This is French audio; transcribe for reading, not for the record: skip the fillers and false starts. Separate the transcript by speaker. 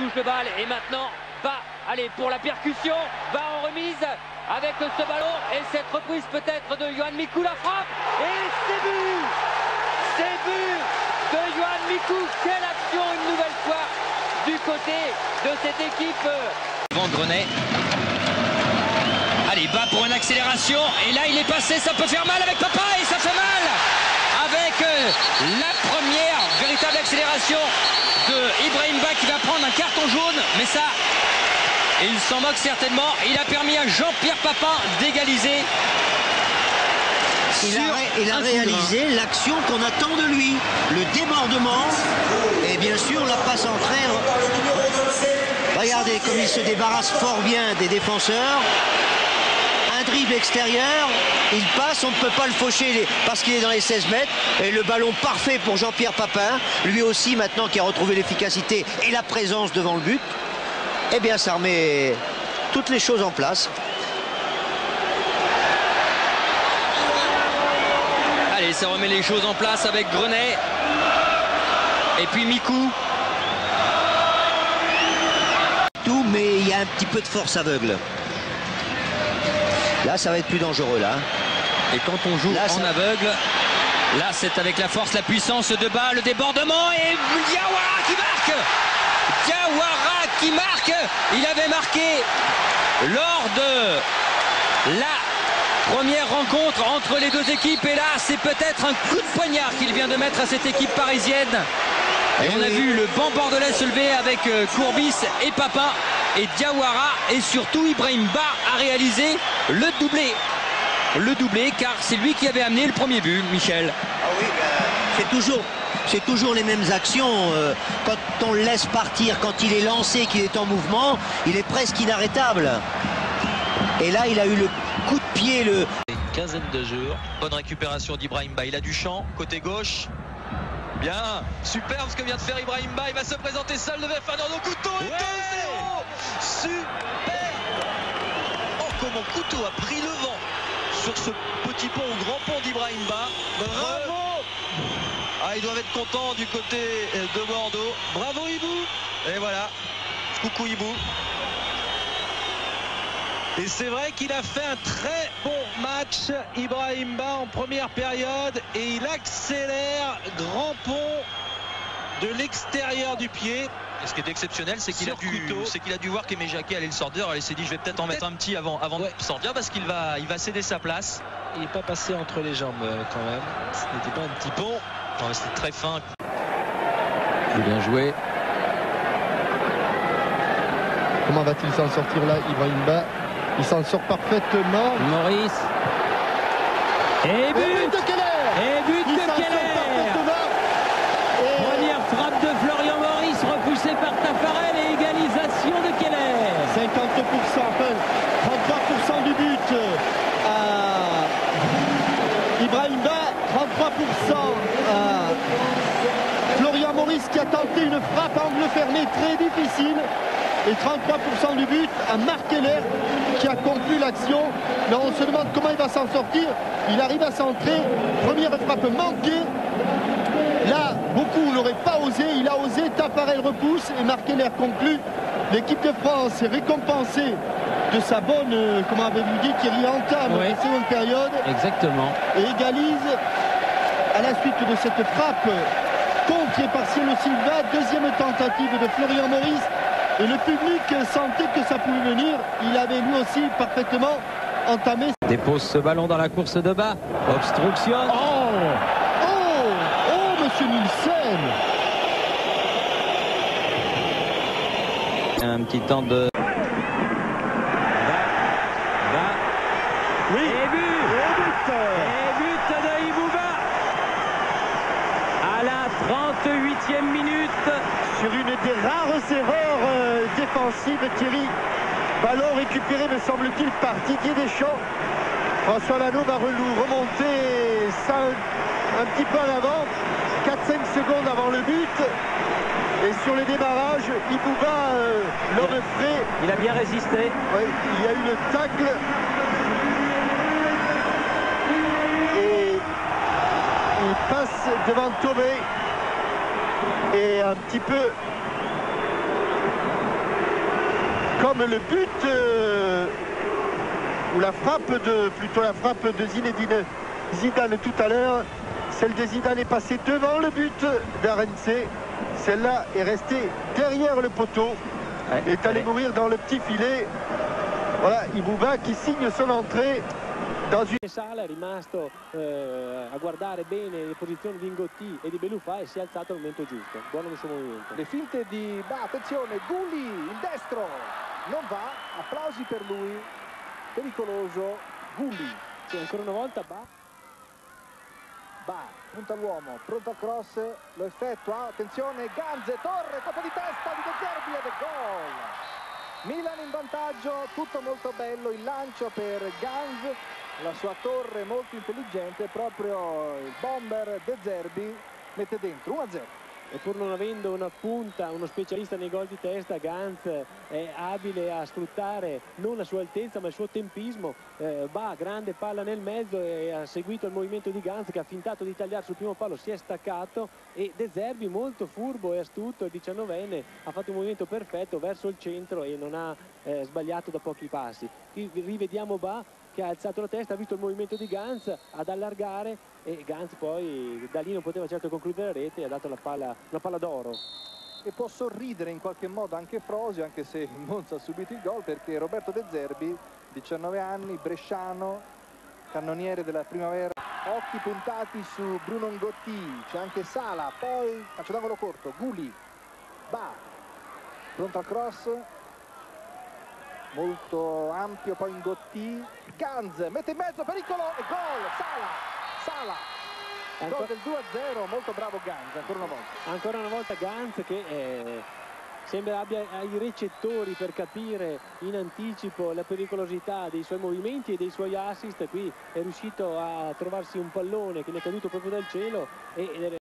Speaker 1: touche le bal et maintenant va aller pour la percussion, va en remise avec ce ballon et cette reprise peut-être de Yohan Mikou, la frappe et c'est but! C'est but de Yohan Mikou. Quelle action une nouvelle fois du côté de cette équipe.
Speaker 2: Devant Grenet. Allez, va pour une accélération et là il est passé, ça peut faire mal avec Papa et ça fait mal avec la première véritable accélération de Ibrahim Ba qui va prendre un carton jaune, mais ça il s'en moque certainement. Il a permis à Jean-Pierre Papin d'égaliser.
Speaker 3: Il a réalisé l'action qu'on attend de lui, le débordement et bien sûr la passe en trait. Regardez comme il se débarrasse fort bien des défenseurs. Un dribble extérieur, il passe, on ne peut pas le faucher parce qu'il est dans les 16 mètres. Et le ballon parfait pour Jean-Pierre Papin, lui aussi maintenant qui a retrouvé l'efficacité et la présence devant le but. Eh bien ça remet toutes les choses en place.
Speaker 2: Allez, ça remet les choses en place avec Grenet. Et puis Mikou.
Speaker 3: Tout, mais il y a un petit peu de force aveugle. Là, ça va être plus dangereux, là.
Speaker 2: Et quand on joue là, en aveugle, là, c'est avec la force, la puissance de Ba, le débordement et Diawara qui marque. Diawara qui marque. Il avait marqué lors de la première rencontre entre les deux équipes. Et là, c'est peut-être un coup de poignard qu'il vient de mettre à cette équipe parisienne. Et on a vu le banc bordelais se lever avec Courbis et Papin. Et Diawara et surtout Ibrahim Ba a réalisé le doublé. Le doublé car c'est lui qui avait amené le premier but, Michel.
Speaker 3: Ah oui, c'est toujours les mêmes actions. Quand on le laisse partir, quand il est lancé, qu'il est en mouvement, il est presque inarrêtable. Et là, il a eu le coup de pied.
Speaker 4: Une quinzaine de jours. Bonne récupération d'Ibrahim Ba. Il a du champ, côté gauche. Bien, superbe ce que vient de faire Ibrahim Ba. Il va se présenter seul devant Fernando Couto. Et 2-0. Super. Oh, comment Couto a pris le vent sur ce petit pont ou grand pont d'Ibrahim Ba. Bravo. Ah, ils doivent être contents du côté de Bordeaux. Bravo Ibou. Et voilà, coucou Ibou. Et c'est vrai qu'il a fait un très bon match, Ibrahim Ba, en première période. Et il accélère grand pont de l'extérieur du pied. Et ce qui est exceptionnel, c'est qu'il a dû voir qu'Aimé Jacquet allait le sortir. Alors il s'est dit, je vais peut-être en mettre un petit avant de sortir parce qu'il va céder sa place. Il n'est pas passé entre les jambes quand même. Ce n'était pas un petit pont. C'était très fin.
Speaker 5: Bien joué. Comment va-t-il s'en sortir là, Ibrahim Ba? Il s'en sort parfaitement.
Speaker 1: Maurice. Et but
Speaker 5: de Keller.
Speaker 1: Et but de Keller. Première frappe de Florian Maurice repoussée par Taffarel et égalisation de Keller.
Speaker 5: 50%, enfin 33% du but à Ibrahim Ba, 33% à Florian Maurice qui a tenté une frappe à angle fermé très difficile. Et 33% du but à Marc Keller qui a conclu l'action. Mais on se demande comment il va s'en sortir. Il arrive à centrer. Première frappe manquée. Là, beaucoup n'auraient pas osé. Il a osé. Taffarel repousse et Marc Keller conclut. L'équipe de France est récompensée de sa bonne, comment avez-vous dit, Thierry, entame la seconde période.
Speaker 1: Exactement.
Speaker 5: Et égalise à la suite de cette frappe contrée par Cielo Silva. Deuxième tentative de Florian Maurice. Et le public sentait que ça pouvait venir. Il avait lui aussi parfaitement entamé.
Speaker 1: Dépose ce ballon dans la course de Ba. Obstruction.
Speaker 5: Monsieur Nielsen.
Speaker 1: Un petit temps de...
Speaker 5: Oui.
Speaker 1: Et but de Ibouba à la 38e minute.
Speaker 5: Sur une des rares erreurs défensives, Thierry. Ballon récupéré, me semble-t-il, par Didier Deschamps. François Lano va remonter ça un petit peu en avant. 4-5 secondes avant le but. Et sur le démarrage, Ibouba, l'homme frais.
Speaker 1: Il a bien résisté.
Speaker 5: Oui, il y a eu le tacle. Et il passe devant Tobé. Et un petit peu comme le but ou la frappe de Zinedine Zidane tout à l'heure. Celle de Zidane est passée devant le but d'Arense. Celle-là est restée derrière le poteau. Est allée mourir dans le petit filet. Voilà, Ibouba qui signe son entrée dans une...
Speaker 6: Sala è rimasto a guardare bene le posizioni di Ngotti e di Belufà e si è alzato al momento giusto. Buono il suo movimento.
Speaker 7: Le finte di attenzione, Gulli, il destro, non va, applausi per lui, pericoloso, Gulli.
Speaker 6: Sì, ancora una volta
Speaker 7: punta l'uomo, pronto al cross, lo effettua, attenzione, Ganze, Torre, colpo di testa di De Zerbi ed è gol. Milan in vantaggio, tutto molto bello, il lancio per Ganz, la sua torre molto intelligente, proprio il bomber De Zerbi mette dentro 1-0.
Speaker 6: E pur non avendo una punta, uno specialista nei gol di testa, Ganz è abile a sfruttare non la sua altezza ma il suo tempismo. Grande palla nel mezzo e ha seguito il movimento di Ganz, che ha fintato di tagliare sul primo palo, si è staccato, e De Zerbi, molto furbo e astuto, il 19enne, ha fatto un movimento perfetto verso il centro e non ha sbagliato da pochi passi. Qui rivediamo che ha alzato la testa, ha visto il movimento di Ganz ad allargare, e Ganz poi da lì non poteva certo concludere la rete e ha dato una palla d'oro.
Speaker 7: E può sorridere in qualche modo anche Frosio, anche se il Monza ha subito il gol, perché Roberto De Zerbi, 19 anni, bresciano, cannoniere della primavera, occhi puntati su Bruno Ngotti, c'è anche Sala, poi calcio d'angolo corto, Gulli, pronto al cross, molto ampio, poi Ngotti, Ganz mette in mezzo, pericolo e gol, Sala, gol del 2-0, molto bravo Ganz,
Speaker 6: Ancora una volta Ganz che sembra abbia i recettori per capire in anticipo la pericolosità dei suoi movimenti e dei suoi assist. Qui è riuscito a trovarsi un pallone che gli è caduto proprio dal cielo e